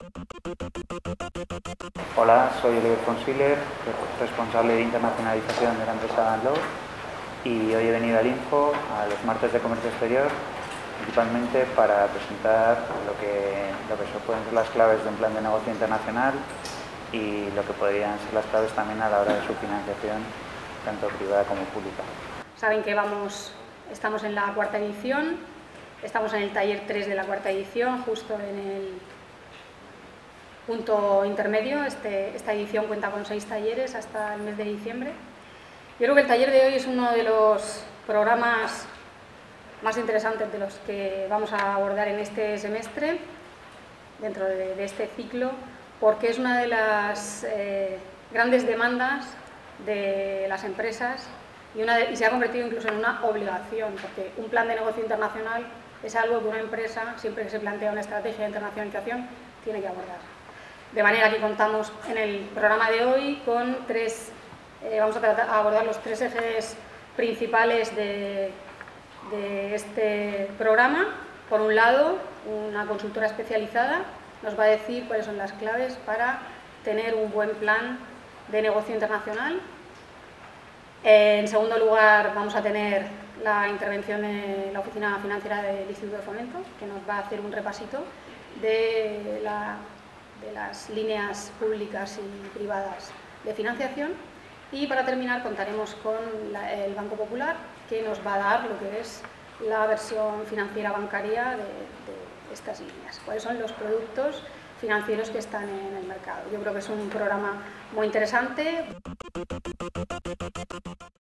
Hola, soy Oliver Consiler, responsable de internacionalización de la empresa Danlo, y hoy he venido al Info a los martes de comercio exterior, principalmente para presentar lo que pueden ser las claves de un plan de negocio internacional y lo que podrían ser las claves también a la hora de su financiación, tanto privada como pública. Saben que estamos en la cuarta edición, estamos en el taller 3 de la cuarta edición, justo en el punto intermedio. Esta edición cuenta con 6 talleres hasta el mes de diciembre. Yo creo que el taller de hoy es uno de los programas más interesantes de los que vamos a abordar en este semestre, dentro de este ciclo, porque es una de las grandes demandas de las empresas y se ha convertido incluso en una obligación, porque un plan de negocio internacional es algo que una empresa, siempre que se plantea una estrategia de internacionalización, tiene que abordar. De manera que contamos en el programa de hoy con vamos a abordar los 3 ejes principales de este programa. Por un lado, una consultora especializada nos va a decir cuáles son las claves para tener un buen plan de negocio internacional. En segundo lugar, vamos a tener la intervención de la Oficina Financiera del Instituto de Fomento, que nos va a hacer un repasito de las líneas públicas y privadas de financiación. Y para terminar contaremos con el Banco Popular, que nos va a dar lo que es la versión financiera bancaria de estas líneas, cuáles son los productos financieros que están en el mercado. Yo creo que es un programa muy interesante.